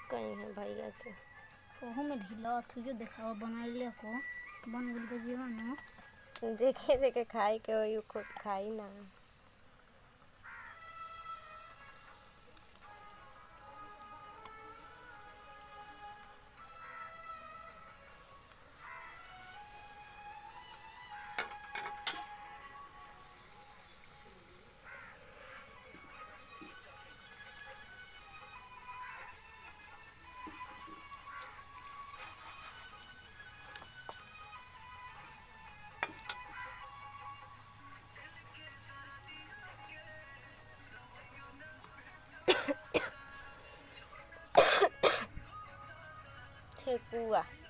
कहीं है भैया के ओहू में ढीला थुयो देखाओ बनाइले को बन गेल के जीवन देखे देखे खाई के वही खुद खाई ना। ठेकुआ